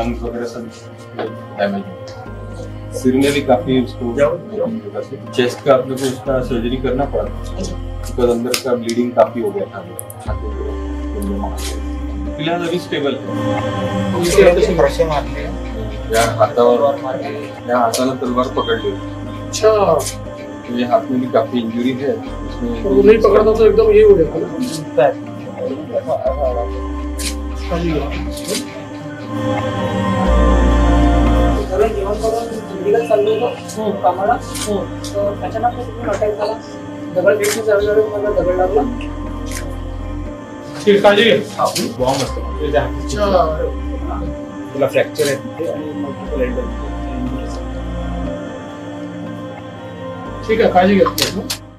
Bones वगैरह सब damage है। सिर में भी काफी उसको, चेस्ट का अपने को उसका सर्जरी करना पड़ा बिकॉज अंदर का ब्लीडिंग काफी हो गया था। फिलहाल अभी स्टेबल है। यहाँ हाथाला तलवार पकड़ ली। अच्छा, ये हाथ में भी काफी इंजरी है। तो नहीं पकड़ता तो एकदम ये हो जाता ना। मेडिकल चालू होतं कामाला, तर अचानक तिथून अटॅक झाला. दगड भेटली जवळ मला दगड लागला. काळजी घे. बॉम्ब असतो तुला फ्रॅक्चर आहे आणि मल्टिपल एंडल. ठीक आहे, काळजी घे.